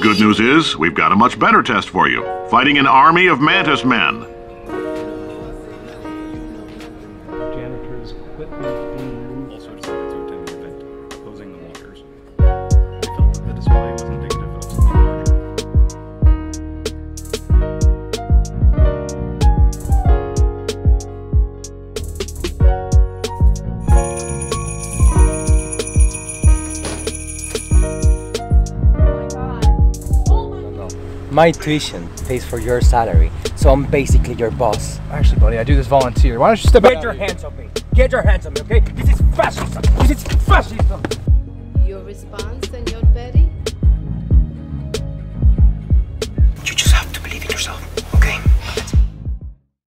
Good news is, we've got a much better test for you. Fighting an army of mantis men. Janitor's equipment being moved. All sorts of to attend the event, opposing the walkers. They felt that the display was indicative of something larger. My tuition pays for your salary, so I'm basically your boss. Actually, buddy, I do this volunteer. Why don't you step out? Get your hands on me! Get your hands on me, okay? This is fascism! This is fascism! Your response, Senor Petty? You just have to believe in yourself, okay?